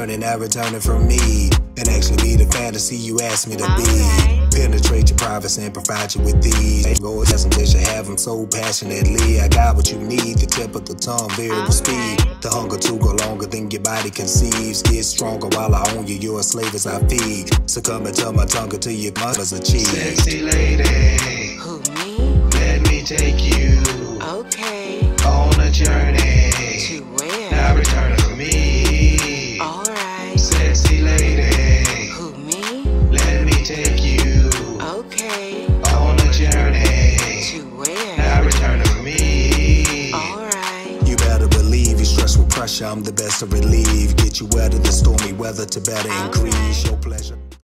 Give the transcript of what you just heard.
journey, now returning from me. And actually be the fantasy you asked me to be. Penetrate your privacy and provide you with these. Ain't go test them, they should have them so passionately. I got what you need, the tip of the tongue, variable speed. The hunger to go longer than your body conceives. Get stronger while I own you, you're a slave as I feed. Succumbing to my tongue until your mother's achieved. Sexy lady, Who, me? let me take you Okay. on a journey. To where? Now return for me. Alright. Sexy lady, Who, me? let me take you Okay. on a journey. To where? Now return for me. Alright. You better believe you stress with pressure, I'm the best to relieve. Get you out of the stormy weather to better increase your pleasure.